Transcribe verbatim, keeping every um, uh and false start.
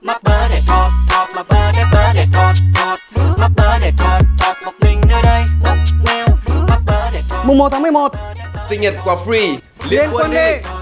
Mắc bớ để thọt thọt mà bớ để bớ để thọt thọt. Mắc bớ để thọt thọt một mình nơi đây ngốc nghèo. Mắc bớ để thọt. Mùng một tháng mười một sinh nhật quà free liên quân đi.